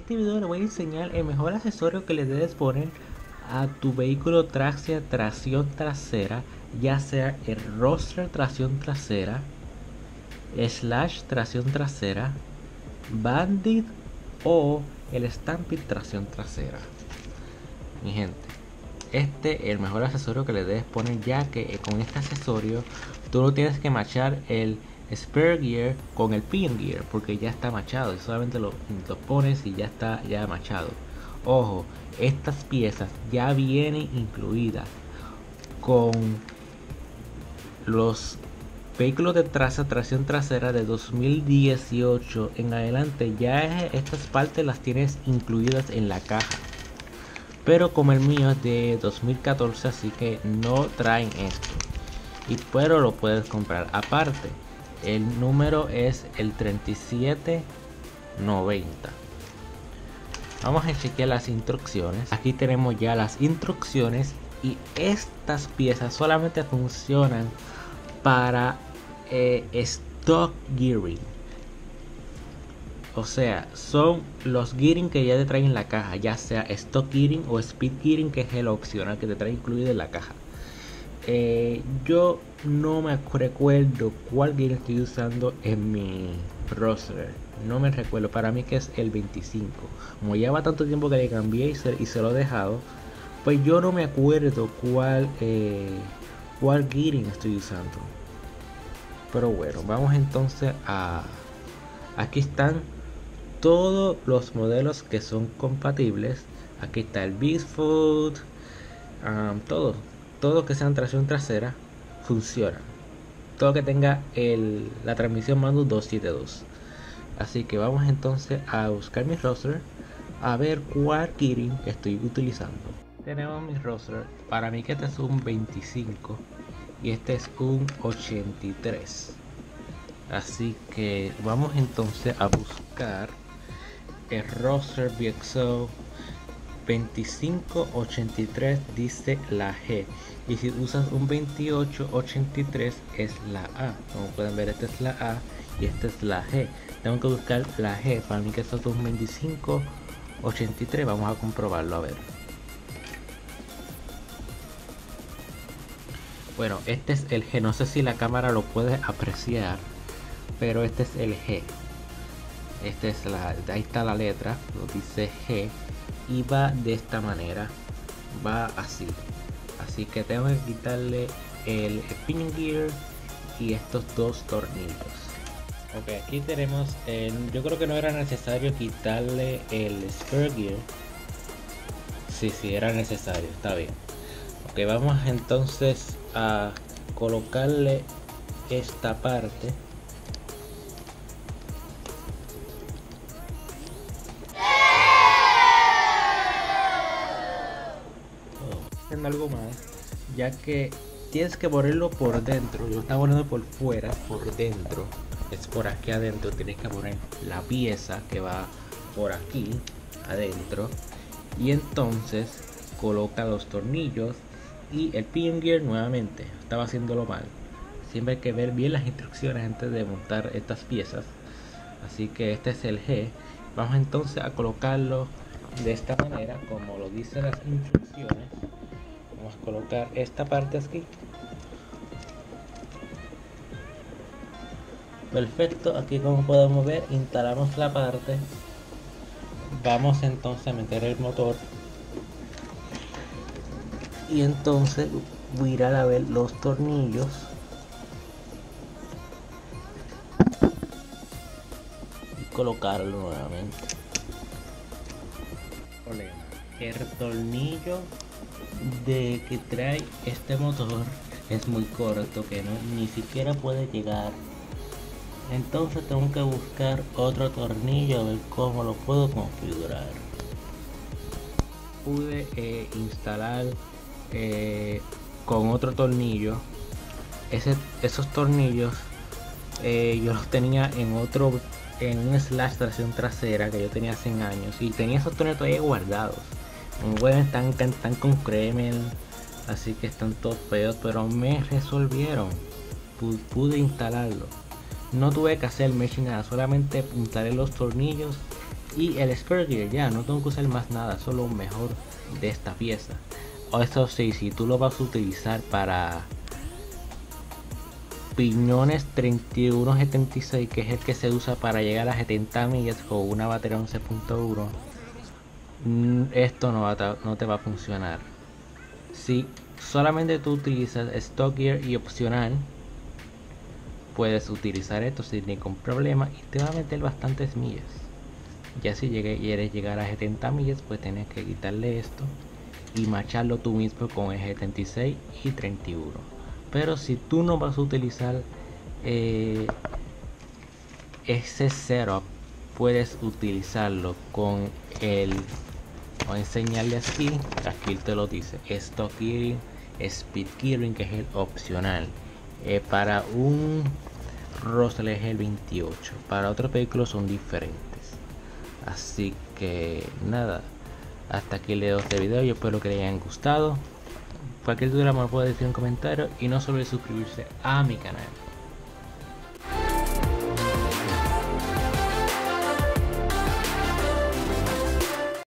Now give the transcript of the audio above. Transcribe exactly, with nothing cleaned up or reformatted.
este video le voy a enseñar el mejor accesorio que le debes poner a tu vehículo Traxxia tracción trasera, ya sea el roster tracción trasera, slash tracción trasera, bandit o el stampede tracción trasera. Mi gente, este es el mejor accesorio que le debes poner, ya que con este accesorio tú no tienes que machar el spare gear con el pin gear, porque ya está machado y solamente lo, lo pones y ya está ya machado. Ojo, estas piezas ya vienen incluidas con los vehículos de traza tracción trasera de dos mil dieciocho en adelante. Ya estas partes las tienes incluidas en la caja, pero como el mío es de dos mil catorce, así que no traen esto, y pero lo puedes comprar aparte. El número es el treinta y siete noventa. Vamos a chequear las instrucciones. Aquí tenemos ya las instrucciones, y estas piezas solamente funcionan para eh, stock gearing. O sea, son los gearing que ya te traen en la caja, ya sea stock gearing o speed gearing, que es el opcional que te trae incluido en la caja. Eh, yo no me recuerdo cuál gearing estoy usando en mi roster. No me recuerdo, para mí que es el veinticinco. Como lleva tanto tiempo que le cambié y se, y se lo he dejado, pues yo no me acuerdo cuál eh, cuál gearing estoy usando. Pero bueno, vamos entonces a... Aquí están todos los modelos que son compatibles. Aquí está el Bigfoot, um, todo, todo que sean tracción trasera funciona. Todo que tenga el, la transmisión mando doscientos setenta y dos. Así que vamos entonces a buscar mi roster, a ver cuál gearing estoy utilizando. Tenemos mi roster. Para mí que este es un veinticinco y este es un ochenta y tres. Así que vamos entonces a buscar el roster V X O veinticinco ochenta y tres, dice la G, y si usas un veintiocho ochenta y tres es la A. Como pueden ver, esta es la A y esta es la G. Tengo que buscar la G. Para mí que esto es un veinticinco ochenta y tres. Vamos a comprobarlo, a ver. Bueno, este es el G. No sé si la cámara lo puede apreciar, pero este es el G. Este es la, ahí está la letra, lo dice G, y va de esta manera, va así. Así que tengo que quitarle el pin gear y estos dos tornillos. Ok, aquí tenemos el, yo creo que no era necesario quitarle el spare gear. Sí, sí, era necesario, está bien. Ok, vamos entonces a colocarle esta parte. En algo más, ya que tienes que ponerlo por dentro. Yo lo estaba poniendo por fuera, por dentro es por aquí adentro. Tienes que poner la pieza que va por aquí adentro, y entonces coloca los tornillos y el pin gear nuevamente. Estaba haciéndolo mal. Siempre hay que ver bien las instrucciones antes de montar estas piezas. Así que este es el G. Vamos entonces a colocarlo de esta manera, como lo dicen las instrucciones. Vamos a colocar esta parte aquí. Perfecto, aquí como podemos ver instalamos la parte. Vamos entonces a meter el motor, y entonces voy a ir a ver los tornillos. Y colocarlo nuevamente. El tornillo de que trae este motor es muy corto, que no ni siquiera puede llegar. Entonces tengo que buscar otro tornillo, a ver cómo lo puedo configurar. Pude eh, instalar eh, con otro tornillo. Ese, esos tornillos eh, yo los tenía en otro, en un slash tracción trasera que yo tenía hace años, y tenía esos tornillos todavía guardados. Bueno, están, están, están con Kremel, así que están todos feos, pero me resolvieron. Pude, pude instalarlo. No tuve que hacer meshing nada, solamente instalé los tornillos Y el spare gear, ya no tengo que usar más nada, solo un mejor de esta pieza. O eso sí, si tú lo vas a utilizar para piñones treinta y uno setenta y seis, que es el que se usa para llegar a setenta millas con una batería once punto uno, esto no, va a, no te va a funcionar. Si solamente tú utilizas stock gear y opcional, puedes utilizar esto sin ningún problema y te va a meter bastantes millas. Ya si quieres llegar a setenta millas, pues tienes que quitarle esto y macharlo tú mismo con el setenta y seis y treinta y uno. Pero si tú no vas a utilizar eh, ese setup, puedes utilizarlo con el, voy a enseñarle aquí, aquí te lo dice, stock gearing, speed gearing, que es el opcional. Eh, para un Rosler es el veintiocho, para otros vehículos son diferentes. Así que nada, hasta aquí le doy este video. Yo espero que les hayan gustado. Cualquier duda me lo puede decir en un comentario y no se olvide suscribirse a mi canal.